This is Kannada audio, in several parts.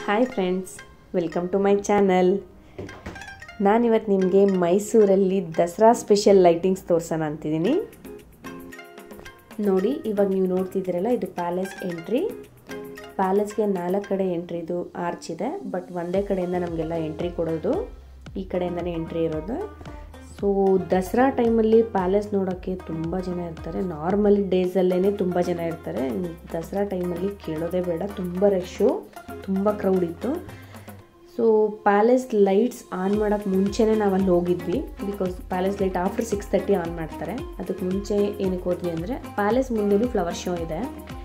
Hi friends, welcome to my channel. ನಾನಿವತ್ತು ನಿಮಗೆ ಮೈಸೂರಲ್ಲಿ ದಸರಾ ಸ್ಪೆಷಲ್ ಲೈಟಿಂಗ್ಸ್ ತೋರಿಸೋಣ ಅಂತಿದ್ದೀನಿ. ನೋಡಿ, ಇವಾಗ ನೀವು ನೋಡ್ತಿದ್ದೀರಲ್ಲ, ಇದು ಪ್ಯಾಲೇಸ್ ಎಂಟ್ರಿ. ಪ್ಯಾಲೇಸ್ಗೆ 4 ಕಡೆ ಎಂಟ್ರಿದು ಆರ್ಚ್ ಇದೆ, ಬಟ್ ಒಂದೇ ಕಡೆಯಿಂದ ನಮಗೆಲ್ಲ ಎಂಟ್ರಿ ಕೊಡೋದು, ಈ ಕಡೆಯಿಂದನೇ ಎಂಟ್ರಿ ಇರೋದು. ಸೊ ದಸರಾ ಟೈಮಲ್ಲಿ ಪ್ಯಾಲೇಸ್ ನೋಡೋಕ್ಕೆ ತುಂಬ ಜನ ಇರ್ತಾರೆ. ನಾರ್ಮಲ್ ಡೇಸಲ್ಲೇ ತುಂಬ ಜನ ಇರ್ತಾರೆ. ದಸರಾ ಟೈಮಲ್ಲಿ ಕೇಳೋದೇ ಬೇಡ, ತುಂಬ ರಶ್ಶು, ತುಂಬ ಕ್ರೌಡ್ ಇತ್ತು. ಸೊ ಪ್ಯಾಲೇಸ್ ಲೈಟ್ಸ್ ಆನ್ ಮಾಡೋಕ್ಕೆ ಮುಂಚೆನೇ ನಾವು ಅಲ್ಲಿ ಹೋಗಿದ್ವಿ. Because palace light after 6:30 on ಮಾಡ್ತಾರೆ. ಅದಕ್ಕೆ ಮುಂಚೆ ಏನಕ್ಕೆ ಹೋದ್ವಿ ಅಂದರೆ, ಪ್ಯಾಲೇಸ್ ಮುಂದೆನೂ ಫ್ಲವರ್ ಶೋ ಇದೆ.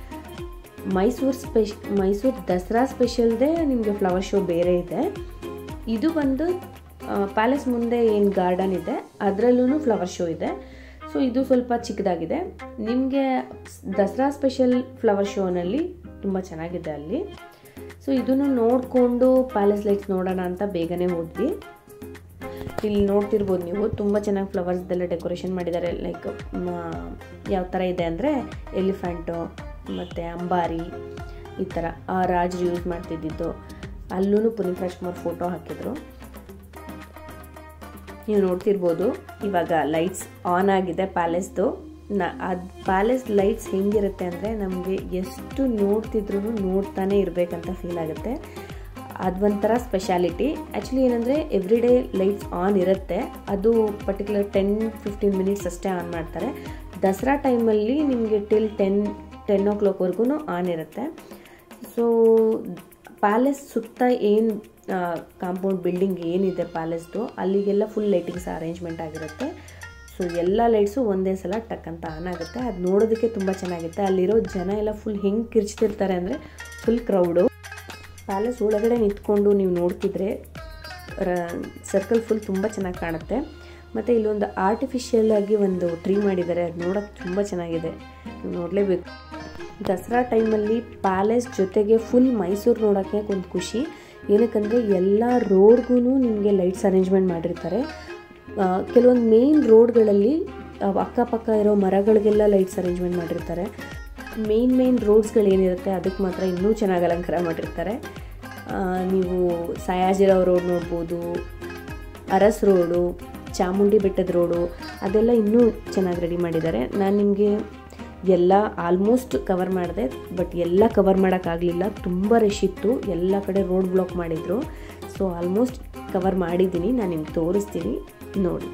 ಮೈಸೂರು ದಸರಾ ಸ್ಪೆಷಲ್ದೇ ನಿಮಗೆ ಫ್ಲವರ್ ಶೋ ಬೇರೆ ಇದೆ. ಇದು ಬಂದು ಪ್ಯಾಲೇಸ್ ಮುಂದೆ ಏನು ಗಾರ್ಡನ್ ಇದೆ ಅದರಲ್ಲೂ ಫ್ಲವರ್ ಶೋ ಇದೆ. ಸೊ ಇದು ಸ್ವಲ್ಪ ಚಿಕ್ಕದಾಗಿದೆ. ನಿಮಗೆ ದಸರಾ ಸ್ಪೆಷಲ್ ಫ್ಲವರ್ ಶೋನಲ್ಲಿ ತುಂಬ ಚೆನ್ನಾಗಿದೆ ಅಲ್ಲಿ. ಸೊ ಇದನ್ನು ನೋಡಿಕೊಂಡು ಪ್ಯಾಲೇಸ್ ಲೈಟ್ಸ್ ನೋಡೋಣ ಅಂತ ಬೇಗನೆ ಹೋದ್ವಿ. ಇಲ್ಲಿ ನೋಡ್ತಿರ್ಬೋದು ನೀವು, ತುಂಬ ಚೆನ್ನಾಗಿ ಫ್ಲವರ್ಸ್ದೆಲ್ಲ ಡೆಕೋರೇಷನ್ ಮಾಡಿದ್ದಾರೆ. ಲೈಕ್ ಯಾವ ಥರ ಇದೆ ಅಂದರೆ, ಎಲಿಫೆಂಟು ಮತ್ತು ಅಂಬಾರಿ, ಈ ಥರ ರಾಜರು ಯೂಸ್ ಮಾಡ್ತಿದ್ದಿದ್ದು. ಅಲ್ಲೂ ಪುನೀತ್ ರಾಜ್ಕುಮಾರ್ ಫೋಟೋ ಹಾಕಿದ್ರು. ನೀವು ನೋಡ್ತಿರ್ಬೋದು, ಇವಾಗ ಲೈಟ್ಸ್ ಆನ್ ಆಗಿದೆ ಪ್ಯಾಲೇಸ್ದು. ಅದು ಪ್ಯಾಲೇಸ್ ಲೈಟ್ಸ್ ಹೆಂಗಿರುತ್ತೆ ಅಂದರೆ, ನಮಗೆ ಎಷ್ಟು ನೋಡ್ತಿದ್ರು ನೋಡ್ತಾನೆ ಇರಬೇಕಂತ ಫೀಲ್ ಆಗುತ್ತೆ. ಅದೊಂಥರ ಸ್ಪೆಷಾಲಿಟಿ. ಆ್ಯಕ್ಚುಲಿ ಏನಂದರೆ, ಎವ್ರಿ ಡೇ ಲೈಟ್ಸ್ ಆನ್ ಇರುತ್ತೆ. ಅದು ಪರ್ಟಿಕ್ಯುಲರ್ 10-15 ಮಿನಿಟ್ಸ್ ಅಷ್ಟೇ ಆನ್ ಮಾಡ್ತಾರೆ. ದಸರಾ ಟೈಮಲ್ಲಿ ನಿಮಗೆ ಟಿಲ್ 10 o'clockವರೆಗೂ ಆನ್ ಇರುತ್ತೆ. ಸೊ ಪ್ಯಾಲೇಸ್ ಸುತ್ತ ಏನು ಕಾಂಪೌಂಡ್ ಬಿಲ್ಡಿಂಗ್ ಏನಿದೆ ಪ್ಯಾಲೇಸ್ದು, ಅಲ್ಲಿಗೆಲ್ಲ ಫುಲ್ ಲೈಟಿಂಗ್ಸ್ ಅರೇಂಜ್ಮೆಂಟ್ ಆಗಿರುತ್ತೆ. ಸೊ ಎಲ್ಲ ಲೈಟ್ಸು ಒಂದೇ ಸಲ ಟಕ್ ಅಂತ ಆನ್ ಆಗುತ್ತೆ. ಅದು ನೋಡೋದಕ್ಕೆ ತುಂಬ ಚೆನ್ನಾಗಿರುತ್ತೆ. ಅಲ್ಲಿರೋ ಜನ ಎಲ್ಲ ಫುಲ್ ಹೆಂಗೆ ಕಿರ್ಚ್ತಿರ್ತಾರೆ ಅಂದರೆ, ಫುಲ್ ಕ್ರೌಡು. ಪ್ಯಾಲೇಸ್ ಒಳಗಡೆ ನಿಂತ್ಕೊಂಡು ನೀವು ನೋಡ್ತಿದ್ರೆ ಸರ್ಕಲ್ ಫುಲ್ ತುಂಬ ಚೆನ್ನಾಗಿ ಕಾಣುತ್ತೆ. ಮತ್ತು ಇಲ್ಲೊಂದು ಆರ್ಟಿಫಿಷಿಯಲ್ ಆಗಿ ಒಂದು ಟ್ರೀ ಮಾಡಿದ್ದಾರೆ. ಅದು ನೋಡೋಕ್ಕೆ ತುಂಬ ಚೆನ್ನಾಗಿದೆ, ನೀವು ನೋಡಲೇಬೇಕು. ದಸರಾ ಟೈಮಲ್ಲಿ ಪ್ಯಾಲೇಸ್ ಜೊತೆಗೆ ಫುಲ್ ಮೈಸೂರು ನೋಡೋಕ್ಕೆ ಒಂದು ಖುಷಿ. ಏನಕ್ಕಂದರೆ ಎಲ್ಲ ರೋಡ್ಗೂ ನಿಮಗೆ ಲೈಟ್ಸ್ ಅರೇಂಜ್ಮೆಂಟ್ ಮಾಡಿರ್ತಾರೆ. ಕೆಲವೊಂದು ಮೇನ್ ರೋಡ್ಗಳಲ್ಲಿ ಅಕ್ಕಪಕ್ಕ ಇರೋ ಮರಗಳಿಗೆಲ್ಲ ಲೈಟ್ಸ್ ಅರೇಂಜ್ಮೆಂಟ್ ಮಾಡಿರ್ತಾರೆ. ಮೇನ್ ರೋಡ್ಸ್ಗಳೇನಿರುತ್ತೆ ಅದಕ್ಕೆ ಮಾತ್ರ ಇನ್ನೂ ಚೆನ್ನಾಗಿ ಅಲಂಕಾರ ಮಾಡಿರ್ತಾರೆ. ನೀವು ಸಯಾಜಿರಾವ್ ರೋಡ್ ನೋಡ್ಬೋದು, ಅರಸ್ ರೋಡು, ಚಾಮುಂಡಿ ಬೆಟ್ಟದ ರೋಡು, ಅದೆಲ್ಲ ಇನ್ನೂ ಚೆನ್ನಾಗಿ ರೆಡಿ ಮಾಡಿದ್ದಾರೆ. ನಾನು ನಿಮಗೆ ಎಲ್ಲ ಆಲ್ಮೋಸ್ಟ್ ಕವರ್ ಮಾಡಿದೆ, ಬಟ್ ಎಲ್ಲ ಕವರ್ ಮಾಡೋಕ್ಕಾಗಲಿಲ್ಲ. ತುಂಬ ರಶ್ ಇತ್ತು, ಎಲ್ಲ ಕಡೆ ರೋಡ್ ಬ್ಲಾಕ್ ಮಾಡಿದರು. ಸೊ ಆಲ್ಮೋಸ್ಟ್ ಕವರ್ ಮಾಡಿದ್ದೀನಿ, ನಾನು ನಿಮ್ಗೆ ತೋರಿಸ್ತೀನಿ ನೋಡಿ.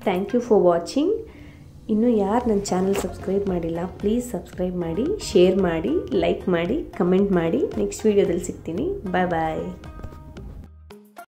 Thank you for watching. ಇನ್ನೂ ಯಾರು ನನ್ನ ಚಾನಲ್ ಸಬ್ಸ್ಕ್ರೈಬ್ ಮಾಡಿಲ್ಲ ಪ್ಲೀಸ್ ಸಬ್ಸ್ಕ್ರೈಬ್ ಮಾಡಿ, ಶೇರ್ ಮಾಡಿ, ಲೈಕ್ ಮಾಡಿ, ಕಮೆಂಟ್ ಮಾಡಿ. ನೆಕ್ಸ್ಟ್ ವೀಡಿಯೋದಲ್ಲಿ ಸಿಗ್ತೀನಿ. ಬಾಯ್ ಬಾಯ್.